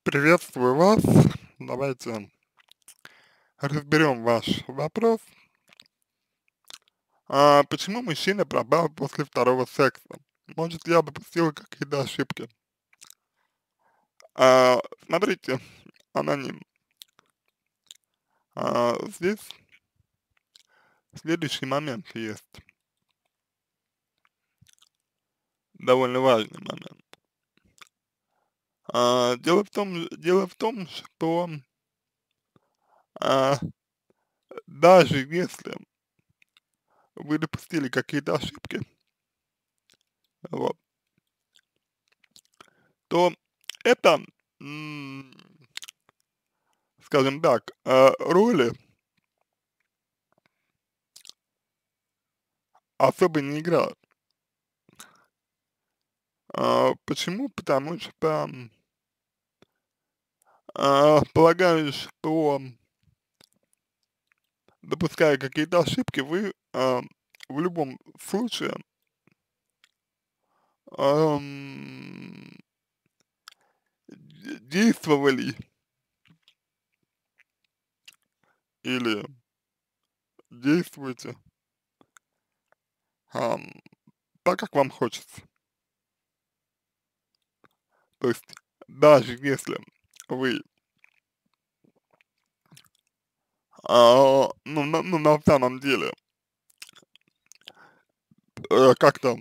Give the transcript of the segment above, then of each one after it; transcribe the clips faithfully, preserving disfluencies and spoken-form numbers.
Приветствую вас. Давайте разберем ваш вопрос. А, почему мужчина пропал после второго секса? Может, я допустила какие-то ошибки? А, смотрите, аноним. А, здесь следующий момент есть, довольно важный момент. А, дело в том, дело в том, что а, даже если вы допустили какие-то ошибки, вот, то это, м, скажем так, а, роли особо не играют. А, почему? Потому что, м, а, полагаю, что, допуская какие-то ошибки, вы, а, в любом случае, ам, де действовали или действуете, ам, так, как вам хочется. То есть даже если вы, а, ну, на ну, на самом деле, э, как-то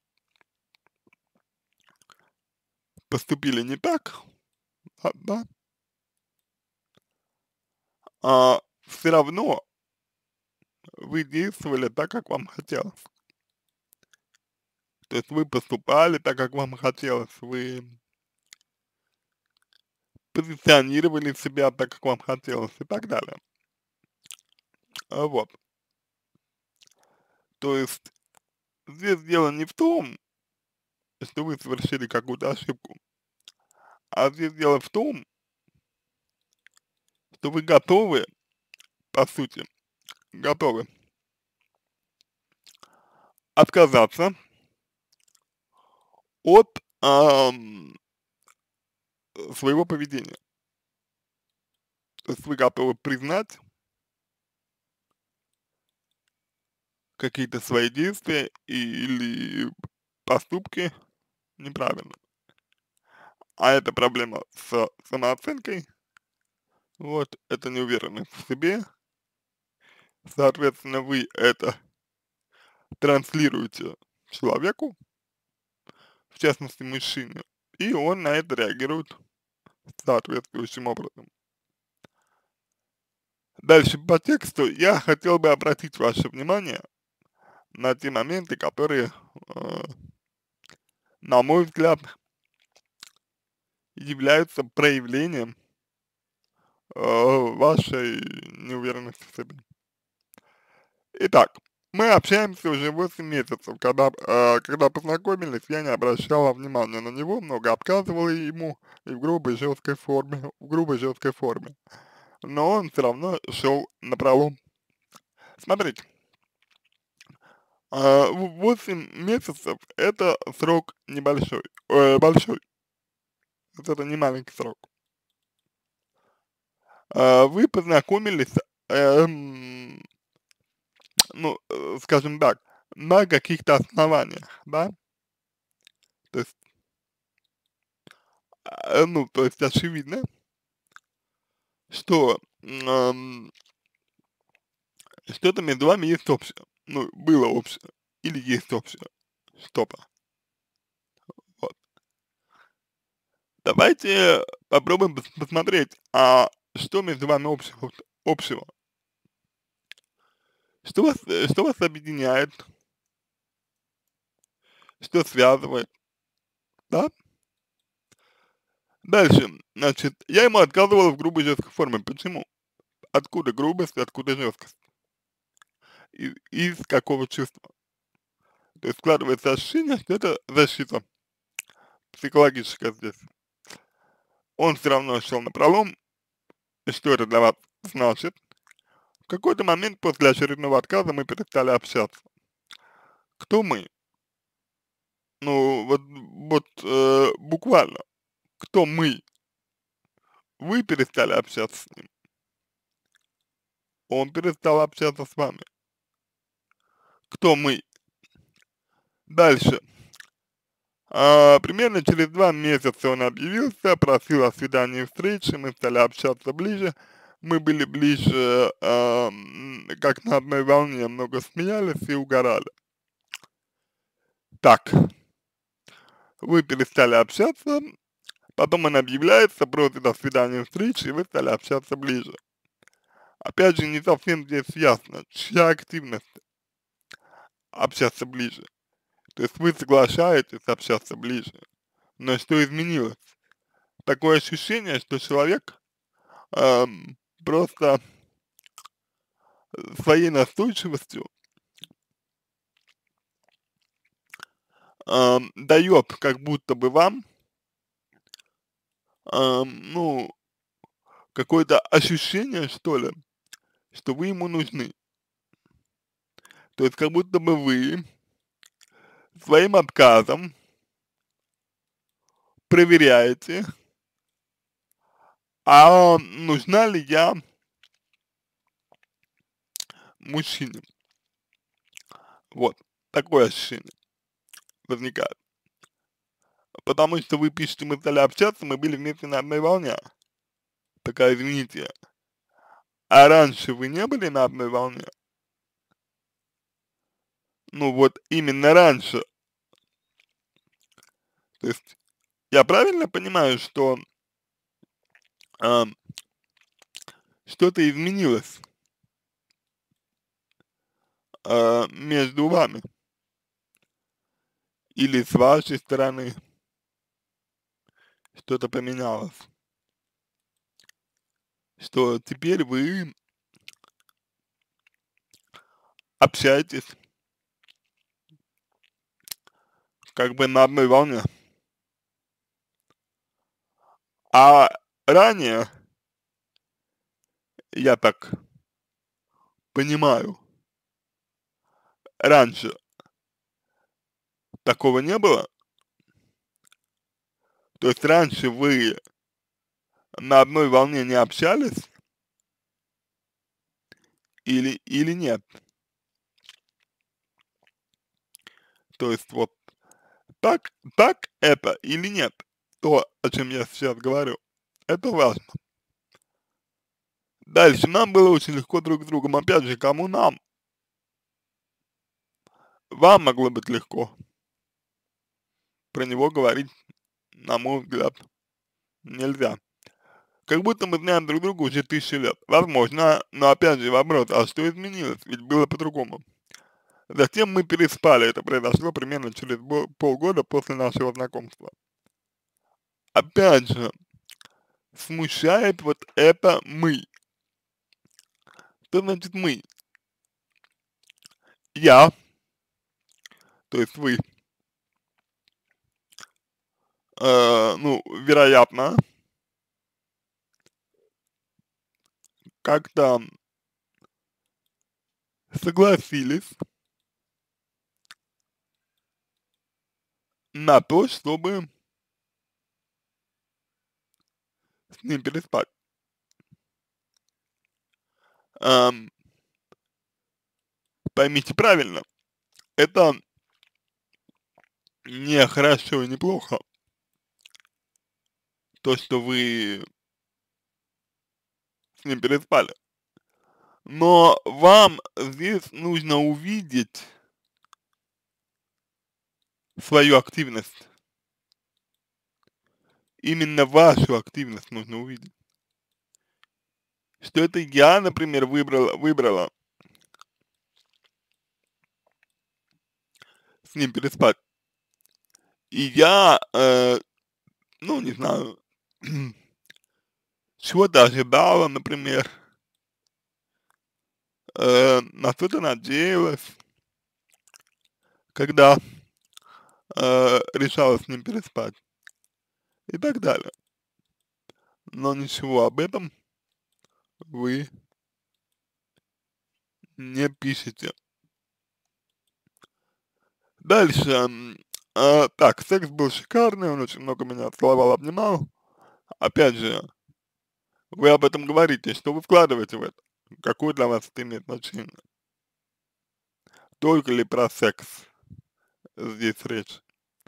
поступили не так, а, да, а, всё равно вы действовали так, как вам хотелось. То есть вы поступали так, как вам хотелось, вы позиционировали себя так, как вам хотелось и так далее. А, вот. То есть здесь дело не в том, что вы совершили какую-то ошибку, а здесь дело в том, что вы готовы, по сути, готовы отказаться от, ам, своего поведения. То есть вы готовы признать какие-то свои действия или поступки неправильно. А это проблема с самооценкой, вот, это неуверенность в себе, соответственно, вы это транслируете человеку, в частности мужчине, и он на это реагирует соответствующим образом. Дальше по тексту я хотел бы обратить ваше внимание на те моменты, которые, э, на мой взгляд, являются проявлением, э, вашей неуверенности в себе. Итак, мы общаемся уже восемь месяцев, когда, э, когда познакомились, я не обращала внимания на него, много отказывала ему и в грубой жесткой форме, в грубой жесткой форме. Но он все равно шел напролом. Смотрите, а, в восемь месяцев это срок небольшой, э, большой, вот это не маленький срок. А, вы познакомились, эм, ну, э, скажем так, на каких-то основаниях, да? То есть, а, ну, то есть очевидно, что, ам, что-то между вами есть общее. Ну, было общее или есть общее что-то. Вот. Давайте попробуем пос посмотреть, а что между вами общего общего? Что вас, э, что вас объединяет, что связывает, да? Дальше, значит, я ему отказывала в грубой жесткой форме. Почему? Откуда грубость, откуда жесткость? И из какого чувства? То есть складывается ощущение, что это защита психологическая здесь. Он все равно шел напролом, и что это для вас значит? В какой-то момент после очередного отказа мы перестали общаться. Кто мы? Ну, вот, вот э, буквально, кто мы? вы перестали общаться с ним, он перестал общаться с вами. Кто мы? Дальше. А, примерно через два месяца он объявился, просил о свидании и встрече, мы стали общаться ближе, мы были ближе, а, м, как на одной волне, много смеялись и угорали. Так, вы перестали общаться, потом он объявляется, просит о свидании и встрече, и вы стали общаться ближе. Опять же, не совсем здесь ясно, чья активность общаться ближе. То есть вы соглашаетесь общаться ближе, но что изменилось? Такое ощущение, что человек эм, просто своей настойчивостью эм, дает как будто бы вам, эм, ну, какое-то ощущение, что ли, что вы ему нужны. То есть как будто бы вы своим отказом проверяете, а нужна ли я мужчине. Вот, такое ощущение возникает. Потому что вы пишете, мы стали общаться, мы были вместе на одной волне. Такая, извините, а раньше вы не были на одной волне? Ну вот именно раньше. То есть я правильно понимаю, что а, что-то изменилось а, между вами или с вашей стороны что-то поменялось, что теперь вы общаетесь как бы на одной волне, а ранее, я так понимаю, раньше такого не было, то есть раньше вы на одной волне не общались или, или нет, то есть вот так, так это или нет, то, о чем я сейчас говорю, это важно. Дальше, нам было очень легко друг с другом, опять же, кому нам? Вам могло быть легко, про него говорить, на мой взгляд, нельзя. Как будто мы знаем друг друга уже тысячи лет. Возможно, но опять же вопрос, а что изменилось? Ведь было по-другому. Затем мы переспали, это произошло примерно через полгода после нашего знакомства. Опять же, смущает вот это мы. Что значит мы? Я, то есть вы, э, ну, вероятно, как-то согласились на то, чтобы с ним переспать. Эм, поймите правильно, это не хорошо и не плохо, то, что вы с ним переспали. Но вам здесь нужно увидеть свою активность. Именно вашу активность нужно увидеть. Что это я, например, выбрала, выбрала с ним переспать. И я, э, ну, не знаю, чего-то ожидала, например, э, на что-то надеялась, когда э, решала с ним переспать и так далее. Но ничего об этом вы не пишете. Дальше, м, а, так, секс был шикарный, он очень много меня целовал, обнимал. Опять же, Вы об этом говорите, что вы вкладываете в это? Какое для вас это имеет значение? Только ли про секс здесь речь?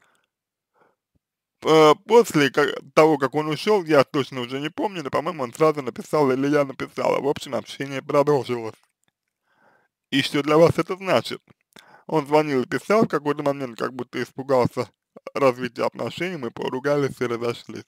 Э, после ка того, как он ушел, я точно уже не помню, но, по-моему, он сразу написал или я написала. В общем, общение продолжилось. И что для вас это значит? Он звонил и писал в какой-то момент, как будто испугался развития отношений, мы поругались и разошлись.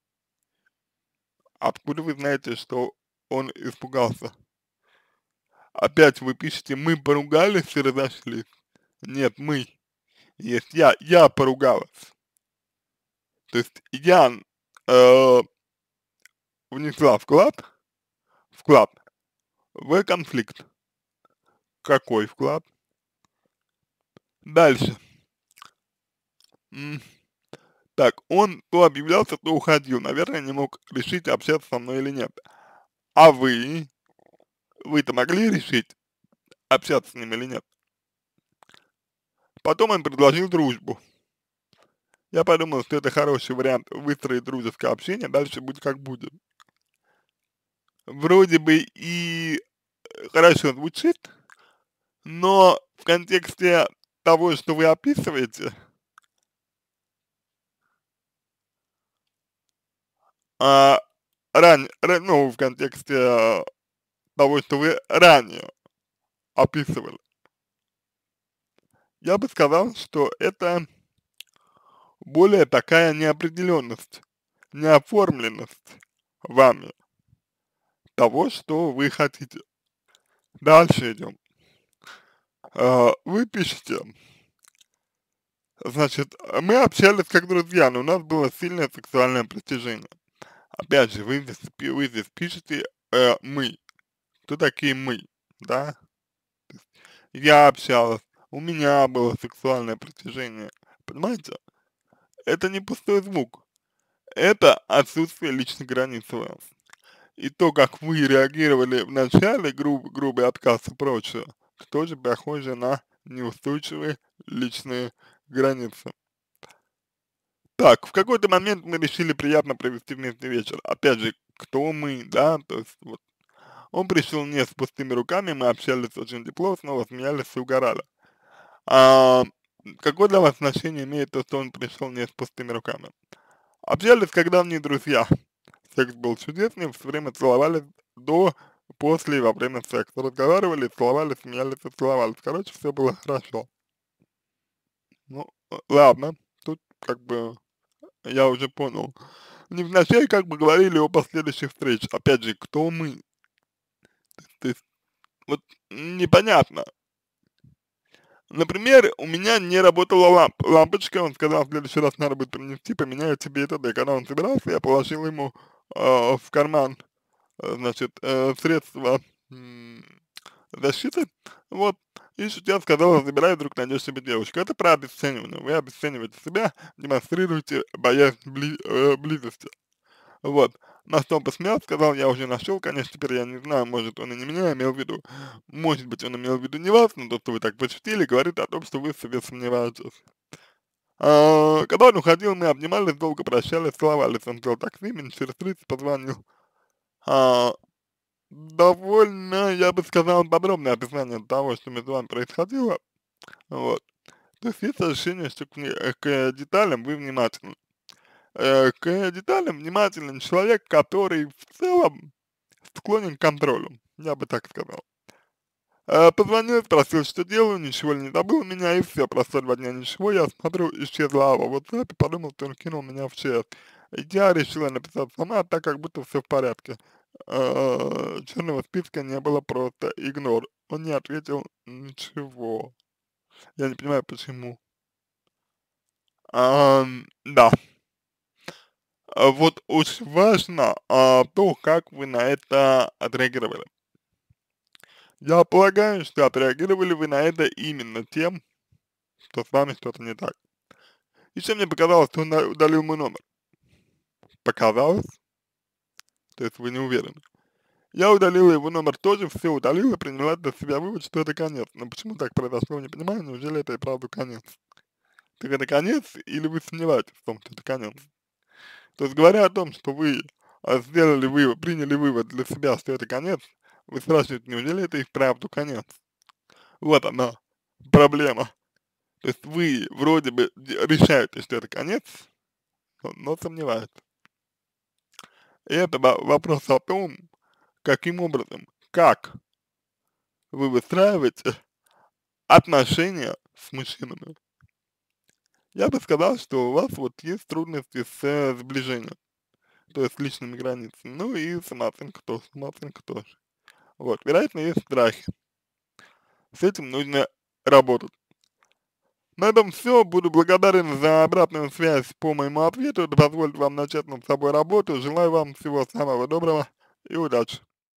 Откуда вы знаете, что он испугался? Опять вы пишете: "Мы поругались и разошлись". Нет, мы. Есть я, я поругалась. То есть я, э, внесла вклад вклад в конфликт. Какой вклад? Дальше. М, так, он то объявлялся, то уходил. Наверное, не мог решить, общаться со мной или нет. А вы? Вы-то могли решить, общаться с ним или нет? Потом он предложил дружбу. Я подумал, что это хороший вариант выстроить дружеское общение, дальше будет как будет. Вроде бы и хорошо звучит, но в контексте того, что вы описываете, а, рань ра ну, в контексте, а, того, что вы ранее описывали, я бы сказал, что это более такая неопределенность, неоформленность вами того, что вы хотите. Дальше идем. А, вы пишете, значит, мы общались как друзья, но у нас было сильное сексуальное притяжение. Опять же, вы здесь, пи- вы здесь пишете э, мы. Кто такие мы, да? Я общалась, у меня было сексуальное притяжение. Понимаете? Это не пустой звук. Это отсутствие личной границы у вас. И то, как вы реагировали в начале, груб, грубый отказ и прочее, тоже похоже на неустойчивые личные границы. Так, в какой-то момент мы решили приятно провести вместе вечер. Опять же, кто мы, да, то есть вот. Он пришел не с пустыми руками, мы общались очень тепло, снова смеялись и угорали. А, какое для вас значение имеет то, что он пришел не с пустыми руками? Общались как давние друзья. Секс был чудесный, все время целовались до, после и во время секса. Разговаривали, целовались, смеялись и целовались. Короче, все было хорошо. Ну, э, ладно, тут как бы я уже понял. Невзначай как бы говорили о последующих встречах. Опять же, кто мы? То есть, вот непонятно. Например, у меня не работала ламп лампочка, он сказал: "В следующий раз надо будет принести, поменяю тебе это". И когда он собирался, я положил ему, а, в карман, э, значит, э, средства, м, защиты, вот, и шутя сказал: "Забирай, вдруг найдешь себе девушку". Это про обесценивание. Вы обесцениваете себя, демонстрируете боязнь бли э, близости. Вот. На что он посмеялся, сказал: "Я уже нашел, конечно, теперь я не знаю, может, он и не меня имел в виду. Может быть, он имел в виду не вас, но то, что вы так пошутили, говорит о том, что вы в себе сомневаетесь". А, когда он уходил, мы обнимались, долго прощались, целовались. Он взял такси, минут через тридцать позвонил. А, довольно, я бы сказал, подробное описание того, что между вами происходило. Вот. То есть есть ощущение, что к, не- э, к деталям вы внимательны. Э, к деталям внимателен человек, который в целом склонен к контролю, я бы так сказал. Э, позвонил, спросил, что делаю, ничего ли не забыл меня, и все, прошло два дня, ничего, я смотрю, исчезла Ава в WhatsApp, и подумал, что он кинул меня в чат. И я решила написать сама, так как будто все в порядке. Э, черного списка не было, просто игнор. Он не ответил ничего. Я не понимаю, почему. Ам, да. А вот очень важно, а, то, как вы на это отреагировали. Я полагаю, что отреагировали вы на это именно тем, что с вами что-то не так. Еще мне показалось, что он на- удалил мой номер. Показалось? То есть вы не уверены. Я удалила его номер тоже, все удалила, приняла для себя вывод, что это конец. Но почему так произошло, не понимаю, неужели это и правда конец? Так это конец, или вы сомневаетесь в том, что это конец? То есть говоря о том, что вы а сделали вывод, приняли вывод для себя, что это конец, вы спрашиваете, неужели это и вправду конец? Вот она, проблема. То есть вы вроде бы де- решаете, что это конец, но, но сомневаетесь. И это во- вопрос о том, каким образом, как вы выстраиваете отношения с мужчинами. Я бы сказал, что у вас вот есть трудности с э, сближением, то есть с личными границами, ну и самооценка тоже, самооценка тоже. Вот, вероятно, есть страхи. С этим нужно работать. На этом все. Буду благодарен за обратную связь по моему ответу. Это позволит вам начать над собой работу. Желаю вам всего самого доброго и удачи.